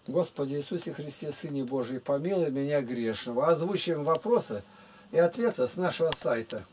Господи Иисусе Христе, Сыне Божий, помилуй меня грешного. Озвучиваем вопросы и ответы с нашего сайта.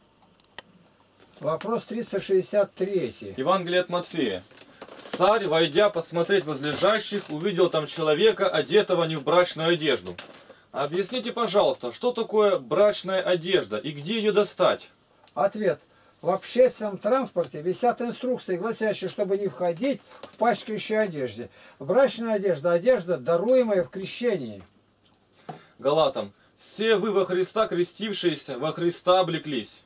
Вопрос 363. Евангелие от Матфея. Царь, войдя посмотреть возлежащих, увидел там человека, одетого не в брачную одежду. Объясните, пожалуйста, что такое брачная одежда и где ее достать? Ответ. В общественном транспорте висят инструкции, гласящие, чтобы не входить в пачкающей одежде. Брачная одежда – одежда, даруемая в крещении. Галатам. Все вы во Христа крестившиеся, во Христа облеклись.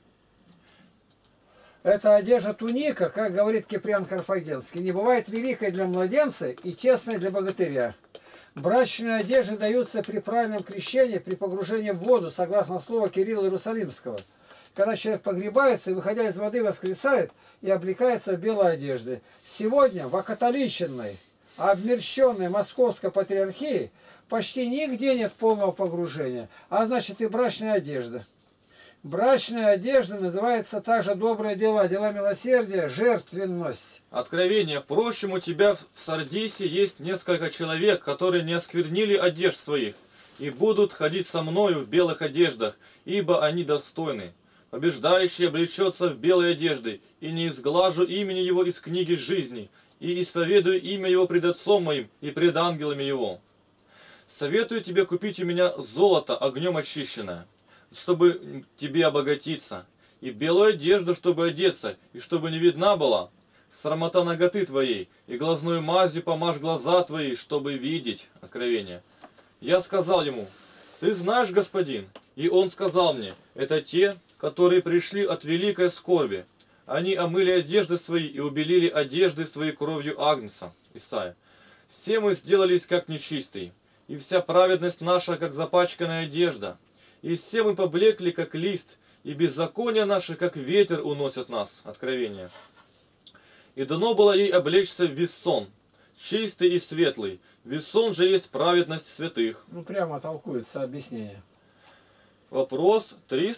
Эта одежда туника, как говорит Киприан Карфагенский, не бывает великой для младенца и тесной для богатыря. Брачные одежды даются при правильном крещении, при погружении в воду, согласно слову Кирилла Иерусалимского. Когда человек погребается и, выходя из воды, воскресает и облекается в белой одежды. Сегодня в окатоличенной, обмерщенной Московской патриархии почти нигде нет полного погружения, а значит и брачная одежда. Брачная одежда называется также добрые дела, дела милосердия, жертвенность. Откровение. Впрочем, у тебя в Сардисе есть несколько человек, которые не осквернили одежд своих, и будут ходить со мною в белых одеждах, ибо они достойны. Побеждающий облечется в белой одежды, и не изглажу имени его из книги жизни, и исповедую имя его пред Отцом моим и пред ангелами его. Советую тебе купить у меня золото огнем очищенное, чтобы тебе обогатиться, и белую одежду, чтобы одеться, и чтобы не видна была срамота наготы твоей, и глазную мазью помажь глаза твои, чтобы видеть. Откровение. Я сказал ему: ты знаешь, господин? И он сказал мне: это те, которые пришли от великой скорби. Они омыли одежды свои и убелили одежды свои кровью Агнца. Исайя. Все мы сделались как нечистые, и вся праведность наша, как запачканная одежда. И все мы поблекли, как лист, и беззакония наши, как ветер, уносят нас. Откровение. И дано было ей облечься в вессон, чистый и светлый. Вессон же есть праведность святых. Ну, прямо толкуется объяснение. Вопрос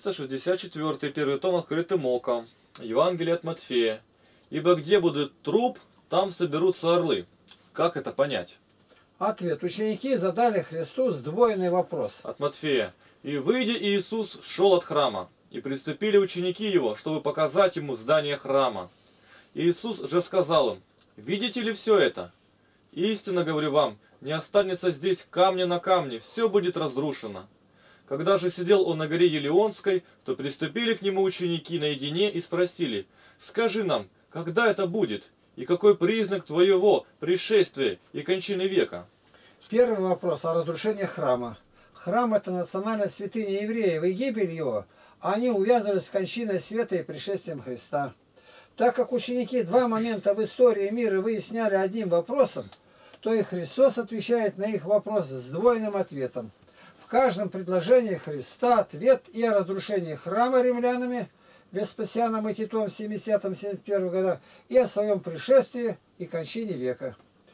364, первый том, открытым оком. Евангелие от Матфея. Ибо где будет труп, там соберутся орлы. Как это понять? Ответ. Ученики задали Христу сдвоенный вопрос. От Матфея. И выйдя, Иисус шел от храма, и приступили ученики его, чтобы показать ему здание храма. Иисус же сказал им: видите ли все это? Истинно говорю вам, не останется здесь камня на камне, все будет разрушено. Когда же сидел он на горе Елеонской, то приступили к нему ученики наедине и спросили: скажи нам, когда это будет, и какой признак твоего пришествия и кончины века? Первый вопрос о разрушении храма. Храм – это национальная святыня евреев, и гибель его, они увязывались с кончиной света и пришествием Христа. Так как ученики два момента в истории мира выясняли одним вопросом, то и Христос отвечает на их вопрос с сдвоенным ответом. В каждом предложении Христа ответ и о разрушении храма римлянами Веспасианом и Титом в 70-71 годах, и о своем пришествии и кончине века.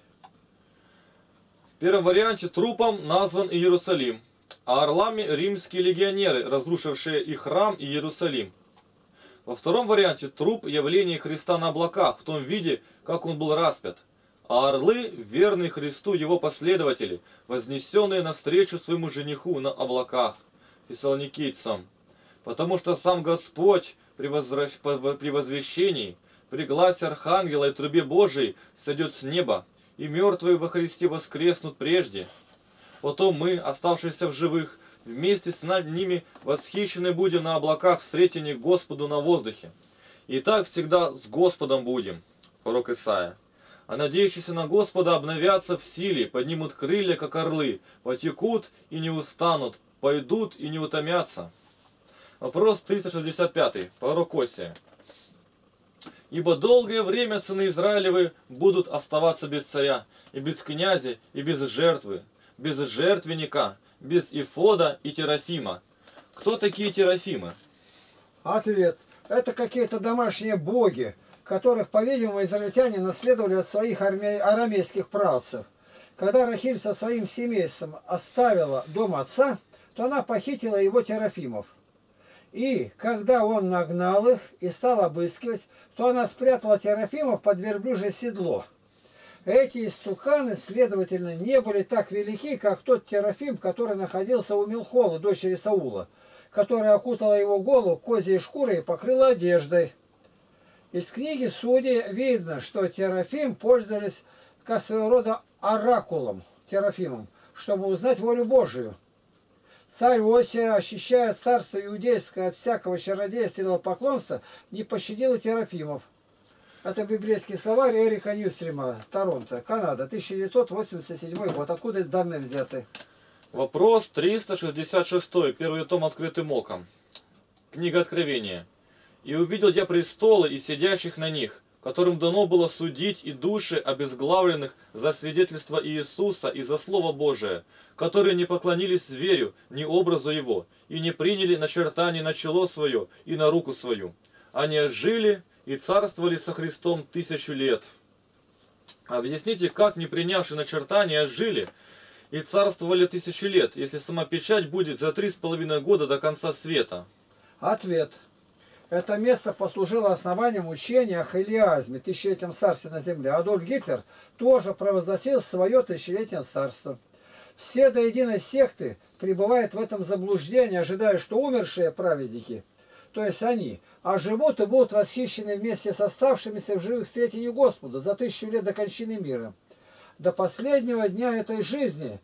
В первом варианте трупом назван Иерусалим, а орлами римские легионеры, разрушившие и храм, и Иерусалим. Во втором варианте труп явления Христа на облаках в том виде, как он был распят, а орлы, верные Христу его последователи, вознесенные навстречу своему жениху на облаках, фессалоникийцам. Потому что сам Господь при возвещении, при гласе архангела и трубе Божией сойдет с неба, и мертвые во Христе воскреснут прежде. Потом мы, оставшиеся в живых, вместе с ними восхищены будем на облаках встретени к Господу на воздухе. И так всегда с Господом будем. Пророк Исаия. А надеющиеся на Господа обновятся в силе, поднимут крылья, как орлы, потекут и не устанут, пойдут и не утомятся. Вопрос 365. Пророк Осия. Ибо долгое время сыны Израилевы будут оставаться без царя, и без князя, и без жертвы, без жертвенника, без Ифода и Терафима. Кто такие Терафимы? Ответ. Это какие-то домашние боги, которых, по-видимому, израильтяне наследовали от своих арамейских працев. Когда Рахиль со своим семейством оставила дом отца, то она похитила его Терафимов. И когда он нагнал их и стал обыскивать, то она спрятала Терафимов под верблюжье седло. Эти истуканы, следовательно, не были так велики, как тот Терафим, который находился у Милхола, дочери Саула, которая окутала его голову козьей шкурой и покрыла одеждой. Из книги Судей видно, что Терафим пользовались как своего рода оракулом, Терафимом, чтобы узнать волю Божию. Царь Осия, ощущая царство иудейское от всякого чародейства и идолопоклонства, не пощадил и Терафимов. Это библейский словарь Эрика Ньюстрима, Торонто, Канада, 1987 год. Откуда эти данные взяты? Вопрос 366, первый том открытым оком. Книга Откровения. «И увидел я престолы и сидящих на них, которым дано было судить и души обезглавленных за свидетельство Иисуса и за Слово Божие, которые не поклонились зверю, ни образу его, и не приняли начертание на чело свое и на руку свою. Они жили и царствовали со Христом 1000 лет». Объясните, как не принявшие начертания жили и царствовали 1000 лет, если сама печать будет за 3,5 года до конца света? Ответ. Это место послужило основанием учения о хилиазме, тысячелетнем царстве на земле. Адольф Гитлер тоже провозгласил свое тысячелетнее царство. Все до единой секты пребывают в этом заблуждении, ожидая, что умершие праведники, то есть они, оживут и будут восхищены вместе с оставшимися в живых встретению Господа за 1000 лет до кончины мира. До последнего дня этой жизни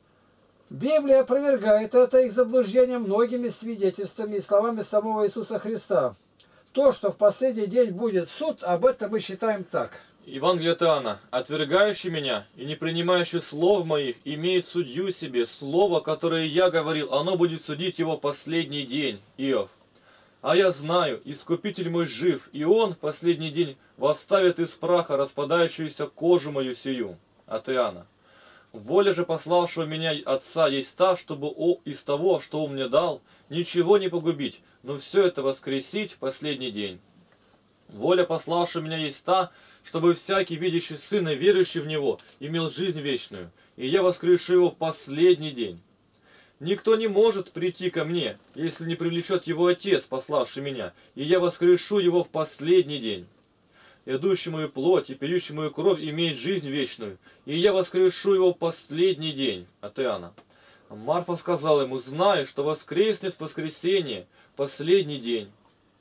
Библия опровергает это их заблуждение многими свидетельствами и словами самого Иисуса Христа. То, что в последний день будет суд, об этом мы считаем так. Евангелие от Иоанна. «Отвергающий меня и не принимающий слов моих имеет судью себе. Слово, которое я говорил, оно будет судить его последний день». Иов. «А я знаю, Искупитель мой жив, и он в последний день восставит из праха распадающуюся кожу мою сию». От Иоанна. «Воля же пославшего меня Отца есть та, чтобы из того, что Он мне дал, ничего не погубить, но все это воскресить в последний день. Воля пославшего меня есть та, чтобы всякий, видящий Сына, верующий в Него, имел жизнь вечную, и я воскрешу его в последний день. Никто не может прийти ко мне, если не привлечет его Отец, пославший меня, и я воскрешу его в последний день. Идущий мою плоть и пьющий мою кровь имеет жизнь вечную, и я воскрешу его в последний день». От Иоанна. Марфа сказала ему: «Знай, что воскреснет в воскресенье, последний день».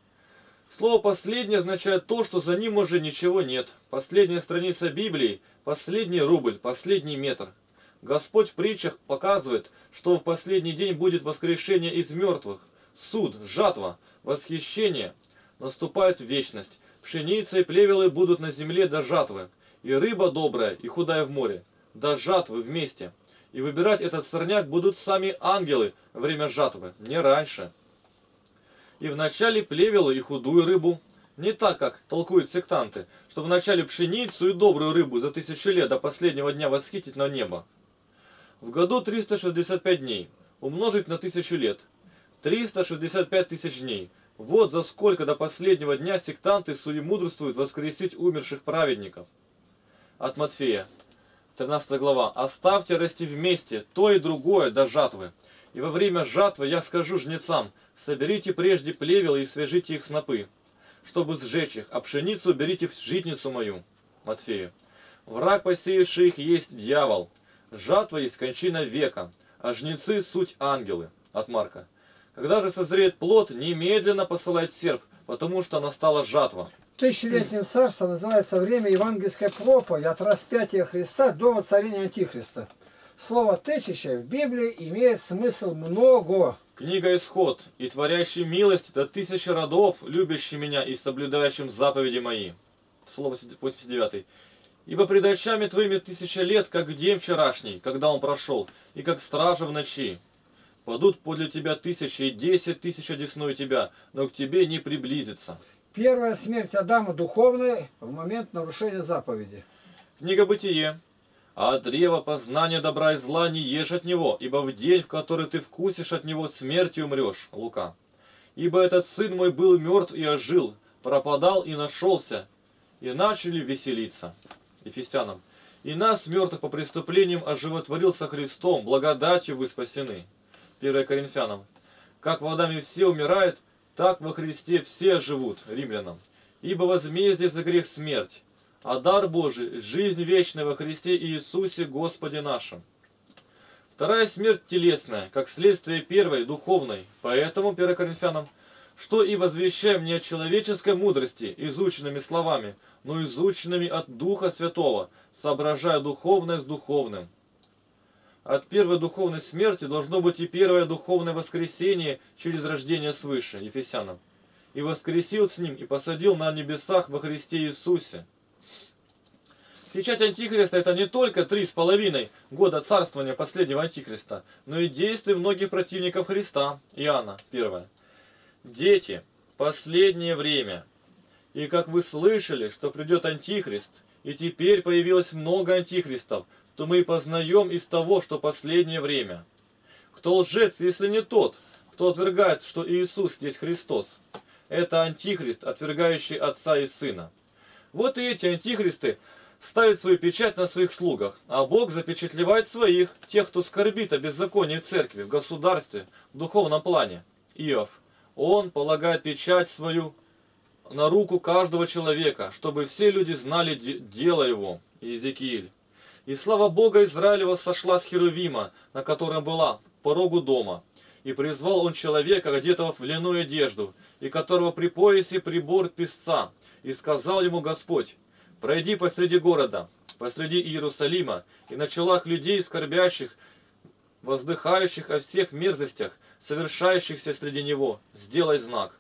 Слово «последний» означает то, что за ним уже ничего нет. Последняя страница Библии, последний рубль, последний метр. Господь в притчах показывает, что в последний день будет воскрешение из мертвых, суд, жатва, восхищение, наступает вечность. Пшеница и плевелы будут на земле до жатвы, и рыба добрая и худая в море, до жатвы вместе. И выбирать этот сорняк будут сами ангелы во время жатвы, не раньше. И вначале плевелу и худую рыбу, не так, как толкуют сектанты, что вначале пшеницу и добрую рыбу за 1000 лет до последнего дня восхитить на небо. В году 365 дней, умножить на 1000 лет, 365 тысяч дней. Вот за сколько до последнего дня сектанты суемудрствуют воскресить умерших праведников. От Матфея, 13 глава. «Оставьте расти вместе то и другое до жатвы. И во время жатвы я скажу жнецам: соберите прежде плевелы и свяжите их снопы, чтобы сжечь их, а пшеницу берите в житницу мою». Матфею. «Враг, посеявший их, есть дьявол. Жатва есть кончина века, а жнецы суть ангелы». От Марка. «Когда же созреет плод, немедленно посылает серп, потому что настала жатва». Тысячелетним царством называется время евангельской проповеди от распятия Христа до воцарения Антихриста. Слово «тысяча» в Библии имеет смысл много. Книга Исход. «И творящий милость до 1000 родов, любящий меня и соблюдающим заповеди мои». Слово 89. «Ибо пред очами твоими 1000 лет, как день вчерашний, когда он прошел, и как стража в ночи. Падут подле тебя 1000 и 10 000 одесную тебя, но к тебе не приблизится». Первая смерть Адама духовная в момент нарушения заповеди. Книга Бытие. «А от древа познания добра и зла не ешь от него, ибо в день, в который ты вкусишь от него, смертью умрешь». Лука. «Ибо этот сын мой был мертв и ожил, пропадал и нашелся, и начали веселиться». Ефесянам. «И нас, мертвых по преступлениям, оживотворил со Христом, благодатью вы спасены». 1 Коринфянам. «Как в Адаме все умирают, так во Христе все живут». Римлянам. «Ибо возмездие за грех смерть, а дар Божий – жизнь вечная во Христе Иисусе Господе нашим. Вторая смерть телесная, как следствие первой, духовной. Поэтому, 1 Коринфянам, что и возвещаем не от человеческой мудрости, изученными словами, но изученными от Духа Святого, соображая духовное с духовным. От первой духовной смерти должно быть и первое духовное воскресение через рождение свыше, Ефесянам. И воскресил с ним, и посадил на небесах во Христе Иисусе. Печать Антихриста – это не только 3,5 года царствования последнего Антихриста, но и действия многих противников Христа. Иоанна 1. Дети, последнее время. И как вы слышали, что придет Антихрист, и теперь появилось много антихристов, то мы и познаем из того, что последнее время. Кто лжец, если не тот, кто отвергает, что Иисус здесь Христос? Это антихрист, отвергающий Отца и Сына. Вот и эти антихристы ставят свою печать на своих слугах, а Бог запечатлевает своих, тех, кто скорбит о беззаконии в церкви, в государстве, в духовном плане. Иов. Он полагает печать свою на руку каждого человека, чтобы все люди знали дело его. Иезекииль. И слава Бога Израилева сошла с Херувима, на котором была, по порогу дома. И призвал он человека, одетого в льняную одежду, и которого при поясе прибор песца. И сказал ему Господь: пройди посреди города, посреди Иерусалима, и на челах людей скорбящих, воздыхающих о всех мерзостях, совершающихся среди него, сделай знак.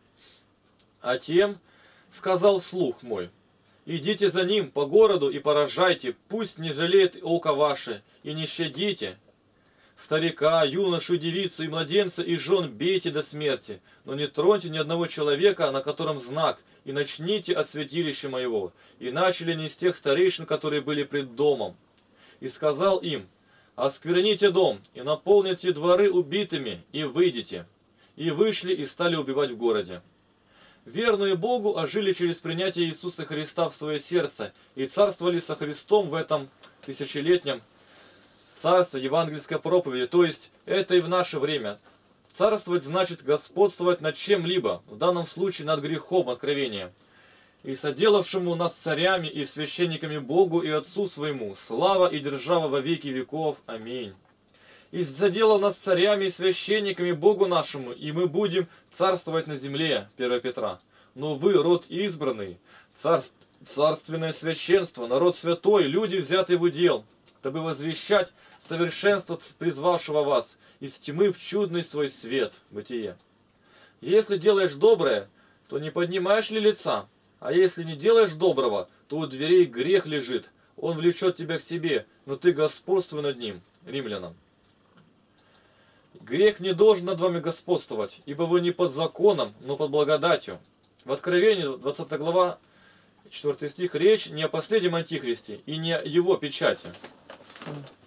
А тем сказал вслух мой: идите за ним по городу и поражайте, пусть не жалеет око ваше, и не щадите. Старика, юношу, девицу и младенца и жен бейте до смерти, но не троньте ни одного человека, на котором знак, и начните от святилища моего. И начали не из тех старейшин, которые были пред домом. И сказал им: оскверните дом, и наполните дворы убитыми, и выйдите. И вышли, и стали убивать в городе. Верные Богу ожили через принятие Иисуса Христа в свое сердце, и царствовали со Христом в этом тысячелетнем царстве евангельской проповеди, то есть это и в наше время. Царствовать значит господствовать над чем-либо, в данном случае над грехом откровения. И соделавшему нас царями и священниками Богу и Отцу своему, слава и держава во веки веков. Аминь. И заделал нас царями и священниками Богу нашему, и мы будем царствовать на земле. 1 Петра. Но вы, род избранный, царственное священство, народ святой, люди, взятые в удел, дабы возвещать совершенство призвавшего вас из тьмы в чудный свой свет. Бытие. Если делаешь доброе, то не поднимаешь ли лица? А если не делаешь доброго, то у дверей грех лежит. Он влечет тебя к себе, но ты господствуй над ним. Римлянам. Грех не должен над вами господствовать, ибо вы не под законом, но под благодатью. В Откровении, 20 глава, 4 стих, речь не о последнем антихристе и не о его печати.